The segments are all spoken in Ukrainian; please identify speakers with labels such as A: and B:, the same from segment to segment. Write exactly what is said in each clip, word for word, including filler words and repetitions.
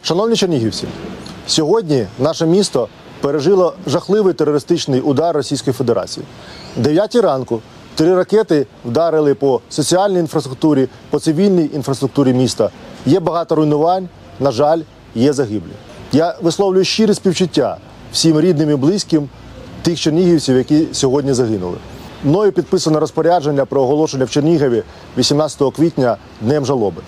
A: Шановні чернігівці, сьогодні наше місто пережило жахливий терористичний удар Російської Федерації. О дев'ятій ранку три ракети вдарили по соціальній інфраструктурі, по цивільній інфраструктурі міста. Є багато руйнувань, на жаль, є загиблі. Я висловлюю щире співчуття всім рідним і близьким тих чернігівців, які сьогодні загинули. Мною підписано розпорядження про оголошення в Чернігові вісімнадцятого квітня Днем жалоби.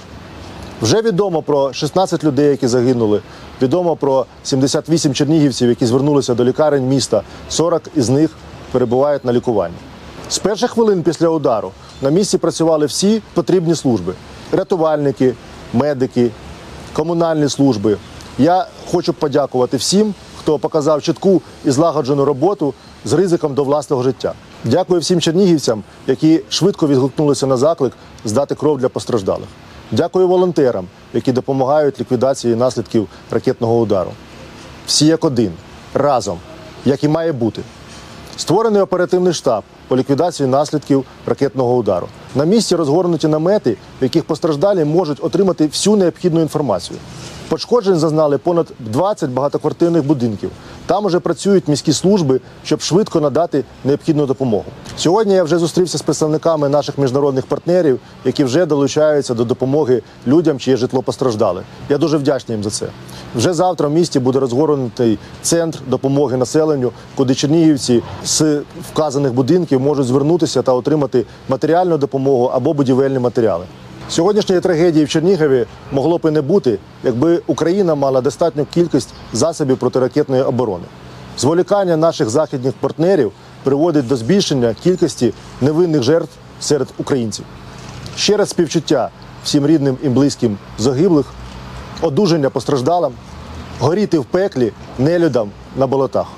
A: Вже відомо про шістнадцять людей, які загинули, відомо про сімдесят вісім чернігівців, які звернулися до лікарень міста, сорок із них перебувають на лікуванні. З перших хвилин після удару на місці працювали всі потрібні служби – рятувальники, медики, комунальні служби. Я хочу подякувати всім, хто показав чітку і злагоджену роботу з ризиком до власного життя. Дякую всім чернігівцям, які швидко відгукнулися на заклик здати кров для постраждалих. Дякую волонтерам, які допомагають ліквідації наслідків ракетного удару. Всі як один, разом, як і має бути. Створений оперативний штаб по ліквідації наслідків ракетного удару. На місці розгорнуті намети, в яких постраждалі можуть отримати всю необхідну інформацію. Пошкоджень зазнали понад двадцять багатоквартирних будинків. Там уже працюють міські служби, щоб швидко надати необхідну допомогу. Сьогодні я вже зустрівся з представниками наших міжнародних партнерів, які вже долучаються до допомоги людям, чиє житло постраждали. Я дуже вдячний їм за це. Вже завтра в місті буде розгорнутий центр допомоги населенню, куди чернігівці з вказаних будинків можуть звернутися та отримати матеріальну допомогу або будівельні матеріали. Сьогоднішньої трагедії в Чернігові могло б і не бути, якби Україна мала достатню кількість засобів протиракетної оборони. Зволікання наших західних партнерів приводить до збільшення кількості невинних жертв серед українців. Ще раз співчуття всім рідним і близьким загиблих, одужання постраждалим, горіти в пеклі нелюдам на болотах.